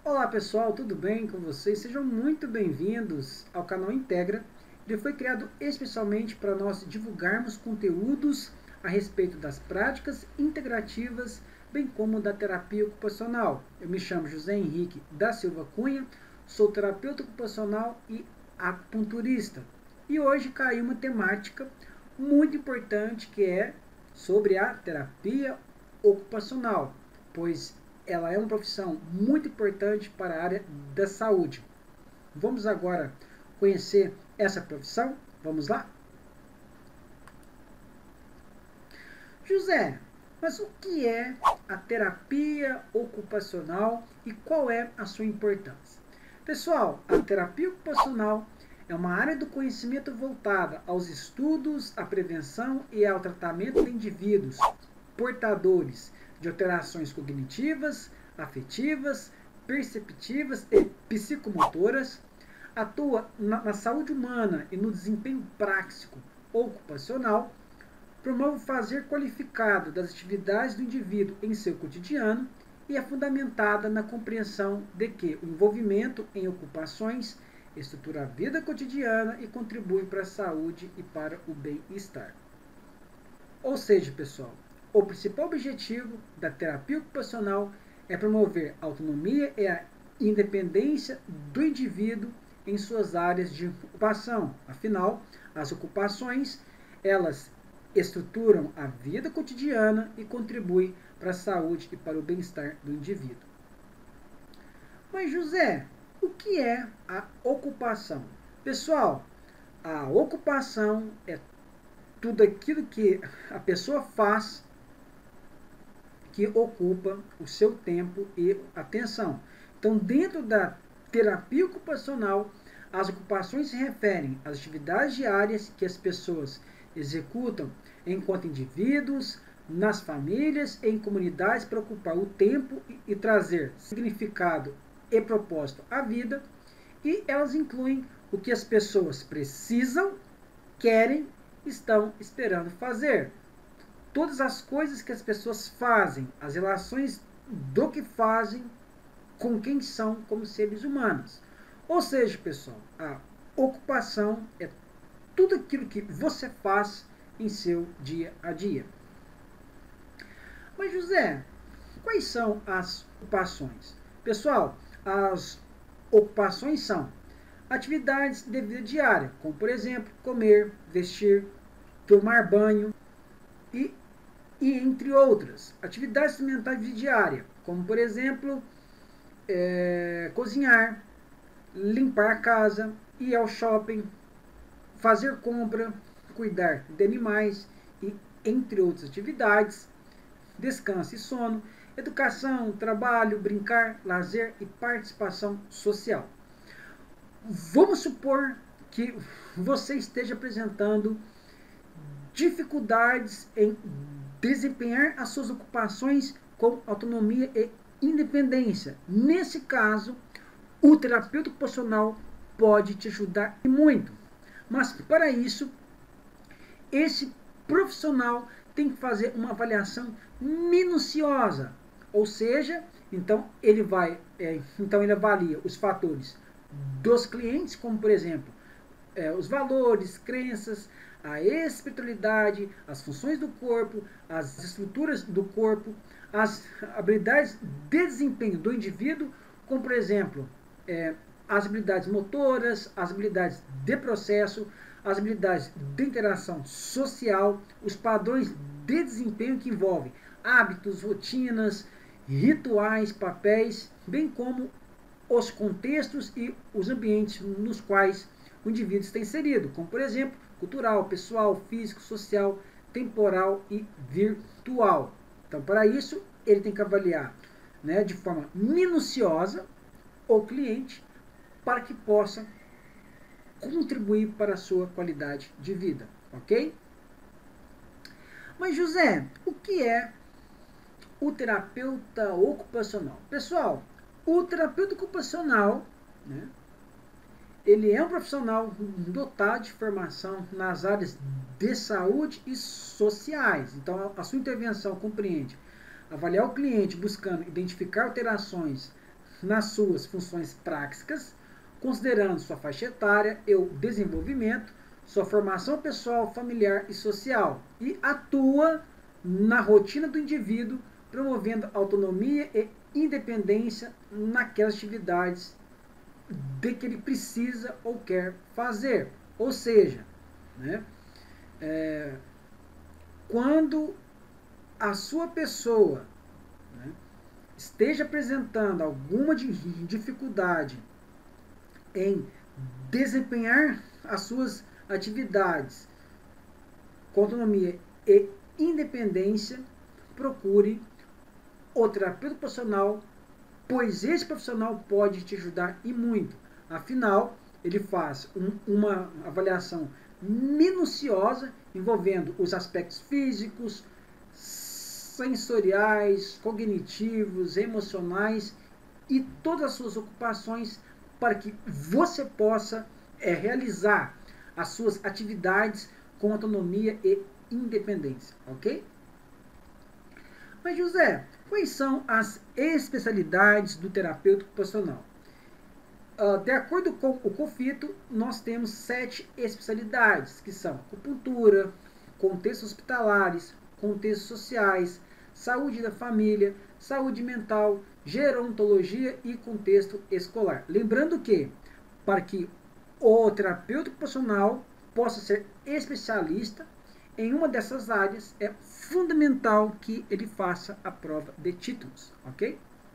Olá pessoal, tudo bem com vocês? Sejam muito bem-vindos ao canal Integra. Ele foi criado especialmente para nós divulgarmos conteúdos a respeito das práticas integrativas, bem como da terapia ocupacional. Eu me chamo José Henrique da Silva Cunha, sou terapeuta ocupacional e acupunturista. E hoje caiu uma temática muito importante que é sobre a terapia ocupacional, pois ela é uma profissão muito importante para a área da saúde. Vamos agora conhecer essa profissão? Vamos lá? José, mas o que é a terapia ocupacional e qual é a sua importância? Pessoal, a terapia ocupacional é uma área do conhecimento voltada aos estudos, à prevenção e ao tratamento de indivíduos portadores de alterações cognitivas, afetivas, perceptivas e psicomotoras, atua na saúde humana e no desempenho prático ocupacional, promove o fazer qualificado das atividades do indivíduo em seu cotidiano e é fundamentada na compreensão de que o envolvimento em ocupações estrutura a vida cotidiana e contribui para a saúde e para o bem-estar. Ou seja, pessoal, o principal objetivo da terapia ocupacional é promover a autonomia e a independência do indivíduo em suas áreas de ocupação. Afinal, as ocupações, elas estruturam a vida cotidiana e contribuem para a saúde e para o bem-estar do indivíduo. Mas, José, o que é a ocupação? Pessoal, a ocupação é tudo aquilo que a pessoa faz que ocupa o seu tempo e atenção. Então, dentro da terapia ocupacional, as ocupações se referem às atividades diárias que as pessoas executam enquanto indivíduos, nas famílias e em comunidades para ocupar o tempo e trazer significado e propósito à vida, e elas incluem o que as pessoas precisam, querem, estão esperando fazer. Todas as coisas que as pessoas fazem, as relações do que fazem com quem são como seres humanos. Ou seja, pessoal, a ocupação é tudo aquilo que você faz em seu dia a dia. Mas, José, quais são as ocupações? Pessoal, as ocupações são atividades de vida diária, como, por exemplo, comer, vestir, tomar banho, e entre outras. Atividades fundamentais de diária, como por exemplo, cozinhar, limpar a casa, ir ao shopping, fazer compra, cuidar de animais, e entre outras atividades, descanso e sono, educação, trabalho, brincar, lazer e participação social. Vamos supor que você esteja apresentando dificuldades em desempenhar as suas ocupações com autonomia e independência. Nesse caso, o terapeuta ocupacional pode te ajudar muito. Mas para isso, esse profissional tem que fazer uma avaliação minuciosa. Ou seja, então ele avalia os fatores dos clientes, como por exemplo, os valores, crenças, a espiritualidade, as funções do corpo, as estruturas do corpo, as habilidades de desempenho do indivíduo, como por exemplo, as habilidades motoras, as habilidades de processo, as habilidades de interação social, os padrões de desempenho que envolvem hábitos, rotinas, rituais, papéis, bem como os contextos e os ambientes nos quais o indivíduo está inserido, como por exemplo, cultural, pessoal, físico, social, temporal e virtual. Então, para isso, ele tem que avaliar, de forma minuciosa o cliente para que possa contribuir para a sua qualidade de vida, ok? Mas, José, o que é o terapeuta ocupacional? Pessoal, o terapeuta ocupacional, ele é um profissional dotado de formação nas áreas de saúde e sociais. Então, a sua intervenção compreende avaliar o cliente buscando identificar alterações nas suas funções práticas, considerando sua faixa etária e o desenvolvimento, sua formação pessoal, familiar e social, e atua na rotina do indivíduo, promovendo autonomia e independência naquelas atividades de que ele precisa ou quer fazer. Ou seja, né, quando a sua pessoa, né, esteja apresentando alguma dificuldade em desempenhar as suas atividades com autonomia e independência, procure o terapeuta ocupacional, pois esse profissional pode te ajudar e muito. Afinal, ele faz uma avaliação minuciosa envolvendo os aspectos físicos, sensoriais, cognitivos, emocionais e todas as suas ocupações para que você possa realizar as suas atividades com autonomia e independência, ok? Mas José, quais são as especialidades do terapeuta ocupacional? De acordo com o COFITO, nós temos 7 especialidades, que são acupuntura, contextos hospitalares, contextos sociais, saúde da família, saúde mental, gerontologia e contexto escolar. Lembrando que, para que o terapeuta ocupacional possa ser especialista em uma dessas áreas, é fundamental que ele faça a prova de títulos, ok?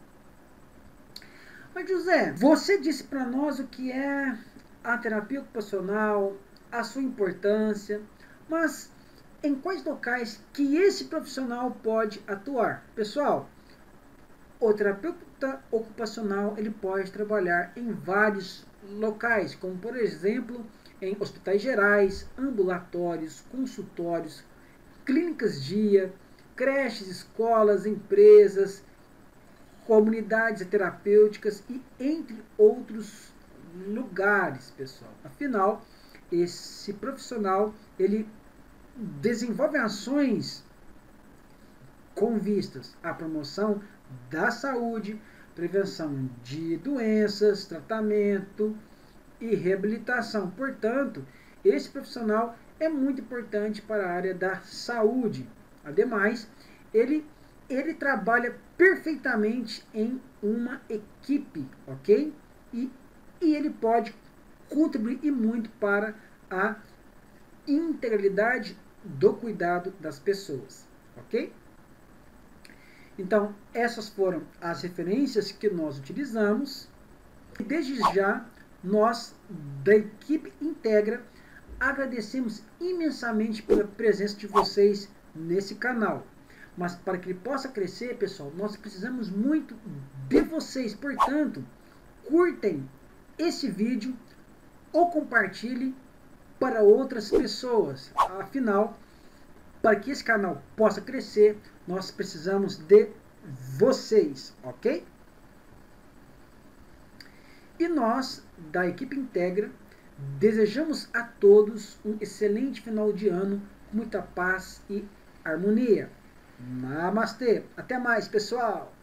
Mas José, você disse para nós o que é a terapia ocupacional, a sua importância, mas em quais locais que esse profissional pode atuar? Pessoal, o terapeuta ocupacional ele pode trabalhar em vários locais, como por exemplo em hospitais gerais, ambulatórios, consultórios, clínicas dia, creches, escolas, empresas, comunidades terapêuticas e entre outros lugares, pessoal. Afinal, esse profissional ele desenvolve ações com vistas à promoção da saúde, prevenção de doenças, tratamento e reabilitação. Portanto, esse profissional é muito importante para a área da saúde. Ademais, ele trabalha perfeitamente em uma equipe, ok? E ele pode contribuir e muito para a integralidade do cuidado das pessoas, ok? Então, essas foram as referências que nós utilizamos. E desde já, nós da equipe Integra agradecemos imensamente pela presença de vocês nesse canal. Mas para que ele possa crescer, pessoal, nós precisamos muito de vocês. Portanto, curtem esse vídeo ou compartilhe para outras pessoas. Afinal, para que esse canal possa crescer, nós precisamos de vocês, ok? E nós, da equipe Integra, desejamos a todos um excelente final de ano, com muita paz e harmonia. Namastê. Até mais, pessoal.